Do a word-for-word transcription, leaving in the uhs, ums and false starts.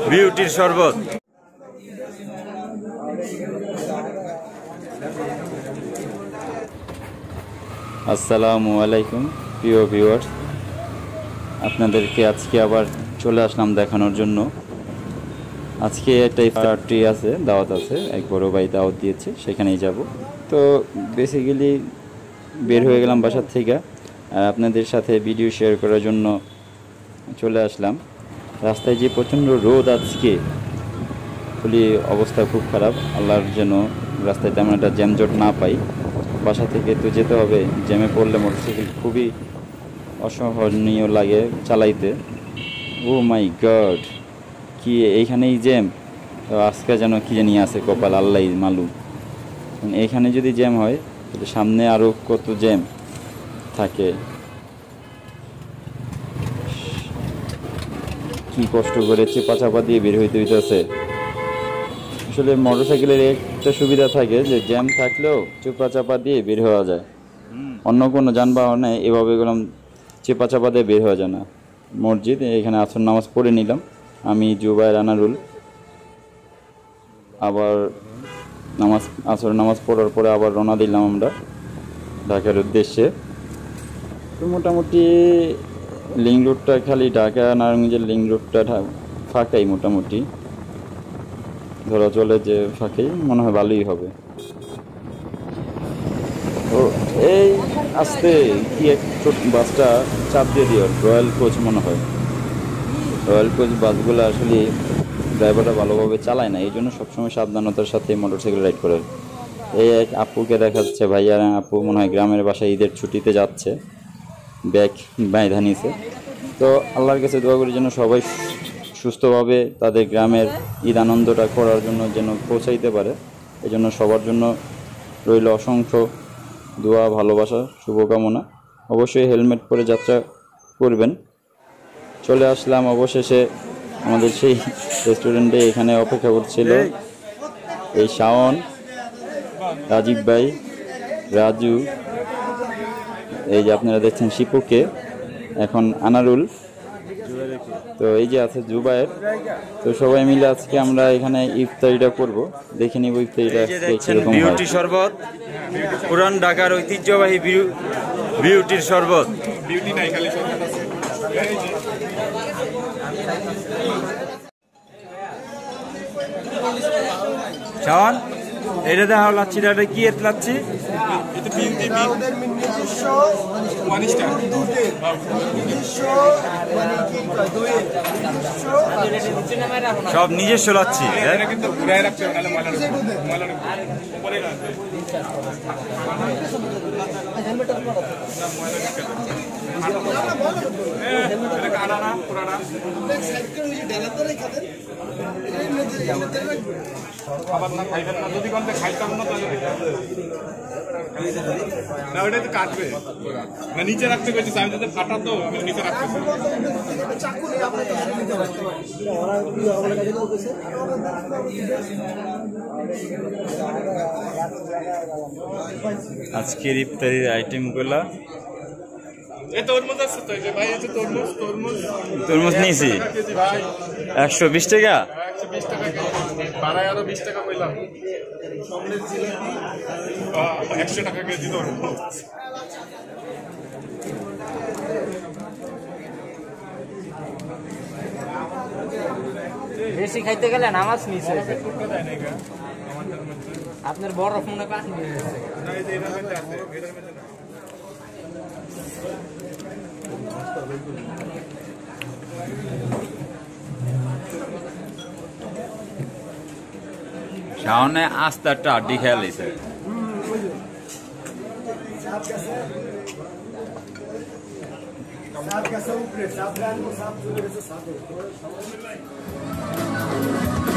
বিউটির শরবত। আসসালামু আলাইকুম প্রিয় ভিউয়ার্স, আপনাদেরকে আজকে আবার চলে আসলাম দেখানোর জন্য। আজকে একটা ইফতারটি আছে, দাওয়াত আছে, এক বড় ভাই দাওয়াত দিয়েছে, সেখানেই যাব। তো বেসিক্যালি বের হয়ে গেলাম বাসার থেকে, আর আপনাদের সাথে ভিডিও শেয়ার করার জন্য চলে আসলাম। রাস্তায় যে প্রচণ্ড রোদ আজকে, খুবই অবস্থা খুব খারাপ। আল্লাহর যেন রাস্তায় তেমন একটা জ্যামজট না পাই। বাসা থেকে তো যেতে হবে, জ্যামে পড়লে মোটরসাইকেল খুবই অসহনীয় লাগে চালাইতে। ও মাই গড, কি এইখানেই জ্যাম! তো আজকে যেন কি জানি আছে কপাল, আল্লাহ মালুম। এইখানে যদি জ্যাম হয় তাহলে সামনে আরও কত জ্যাম থাকে। কি কষ্ট করে চেপা চাপা দিয়ে বের হইতে হইতেছে। আসলে মোটরসাইকেলের একটা সুবিধা থাকে যে জ্যাম থাকলেও চেপা চাপা দিয়ে বের হওয়া যায়। অন্য কোনো যানবাহনে এভাবে গেলাম চেপা চাপা দিয়ে বের হওয়া যায় না। মসজিদ, এখানে আসর নামাজ পড়ে নিলাম আমি, জুবায়ের, আনারুল। আবার নামাজ আসর নামাজ পড়ার পরে আবার রওনা দিলাম আমরা ঢাকার উদ্দেশ্যে। তো মোটামুটি লিঙ্ক রোডটা, খালি ঢাকা নারায়ণগঞ্জের লিঙ্ক রোডটা ফাঁকাই, মোটামুটি ধরা চলে যে ফাঁকাই, মনে হয় ভালোই হবে। ও এই আসতে কি এক ছোট বাসটা চাপ দিয়ে দিও, রয়্যাল কোচ মনে হয়। রয়্যাল কোচ বাসগুলো আসলে ড্রাইভাররা ভালোভাবে চালায় না, এই জন্য সবসময় সাবধানতার সাথে মোটরসাইকেল রাইড করে। এই এক আপুকে দেখাচ্ছে, ভাইয়া আপু মনে হয় গ্রামের বাসায় ঈদের ছুটিতে যাচ্ছে, ব্যাগ বাঁধা নিছে। তো আল্লাহর কাছে দোয়া করি যেন সবাই সুস্থভাবে তাদের গ্রামের ঈদ আনন্দটা করার জন্য যেন পৌঁছাইতে পারে। এই জন্য সবার জন্য রইল অসংখ্য দোয়া, ভালোবাসা, শুভকামনা। অবশ্যই হেলমেট পরে যাত্রা করবেন। চলে আসলাম অবশেষে আমাদের সেই রেস্টুরেন্টে। এখানে অপেক্ষা করছিল এই শাওন, রাজীব ভাই, রাজু, এই যে আপনারা দেখছেন শিপুকে, এখন আনারুল, তো এই যে আছে জুবায়ের। তো সবাই মিলে আজকে আমরা এখানে ইফতারিটা করব, দেখে নিব ইফতারিটা কিরকম হয়। বিউটি শরবত, পুরান ঢাকার ঐতিহ্যবাহী বিউটির শরবত। বিউটি নাই, খালি শরবত আছে। শাওন, এটা দেখা লাচ্ছি, এটা কি এত লাচ্ছি? সব নিজস্ব লাচ্ছি, আবার না খাইবেন না, যদি কোনটা খাইতাম না তাহলে না, ওটা তো কাটবে না, নিচে রাখতে কইছি আমি, যদি ফাটা তো নিচে রাখতে। আজকের ইফতারির আইটেমগুলা তরমুজ নিয়েছি একশো বিশ টাকা। একশো টাকা কেজি তরমুজ। বেশি খাইতে গেলে নামাজ মিস হয়েছে। আপনার বড় ফোনে কাজ নিয়ে গেছে। শাওনে আস্তে একটা আড্ডি খেয়াল হয়েছে। साथ का सब साथ ब्रांड को साथ जो है साथ